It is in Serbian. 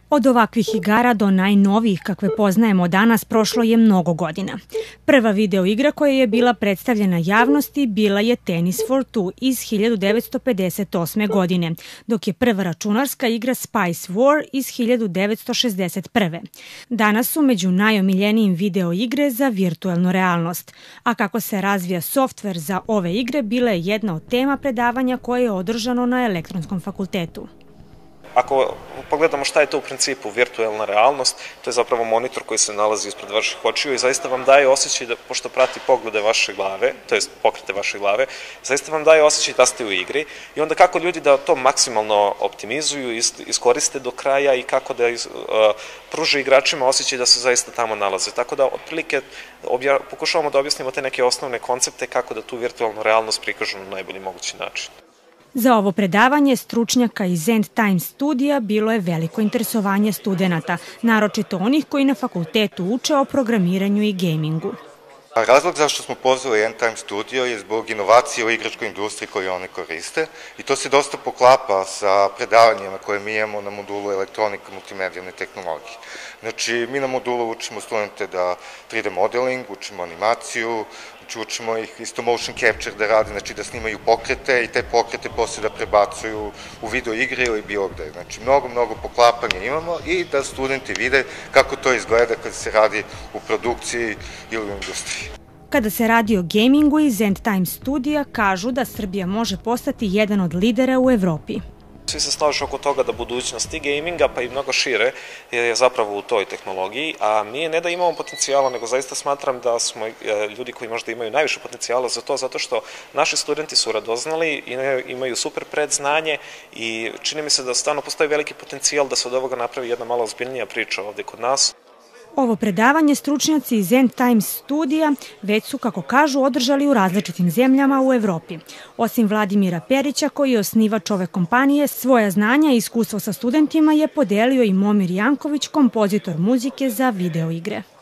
Od ovakvih igara do najnovijih kakve poznajemo danas prošlo je mnogo godina. Prva video igra koja je bila predstavljena javnosti bila je Tennis for Two iz 1958. godine, dok je prva računarska igra Spice War iz 1961. Danas su među najomiljenijim video igre za virtualnu realnost, a kako se razvija softver za ove igre bila je jedna od tema predavanja koje je održano na Elektronskom fakultetu. Ako pogledamo šta je to u principu virtualna realnost, to je zapravo monitor koji se nalazi ispred vaših očiju i zaista vam daje osjećaj da, pošto prati poglede vaše glave, to jest pokrete vaše glave, zaista vam daje osjećaj da ste u igri i onda kako ljudi da to maksimalno optimizuju, iskoriste do kraja i kako da pruže igračima osjećaj da se zaista tamo nalaze. Tako da, otprilike, pokušavamo da objasnimo te neke osnovne koncepte kako da tu virtualnu realnost prikažu na najbolji mogući način. Za ovo predavanje stručnjaka iz End Time studija bilo je veliko interesovanje studenata, naročito onih koji na fakultetu uče o programiranju i gamingu. Razlog zašto smo pozvali End Time Studio je zbog inovacije u igračkoj industriji koju oni koriste i to se dosta poklapa sa predavanjima koje mi imamo na modulu elektronika multimedijane tehnologije. Znači, mi na modulu učimo studente da 3D modeling, učimo animaciju, učimo ih isto motion capture da rade, znači da snimaju pokrete i te pokrete posle da prebacuju u video igre ili bilo gde. Znači, mnogo poklapanja imamo i da studenti vide kako to izgleda kada se radi u produkciji ili u industriji. Kada se radi o gamingu iz End Time studija, kažu da Srbija može postati jedan od lidera u Evropi. Svi se slažu oko toga da budućnost i gaminga, pa i mnogo šire, je zapravo u toj tehnologiji, a mi ne da imamo potencijala, nego zaista smatram da smo ljudi koji možda imaju najviše potencijala za to, zato što naši studenti su radoznali i imaju super predznanje i čini mi se da stvarno postoji veliki potencijal da se od ovoga napravi jedna malo ozbiljnija priča ovde kod nas. Ovo predavanje stručnjaci iz End Time studija već su, kako kažu, održali u različitim zemljama u Evropi. Osim Vladimira Perića, koji je osnivač ove kompanije, svoja znanja i iskustvo sa studentima je podelio i Momir Janković, kompozitor muzike za video igre.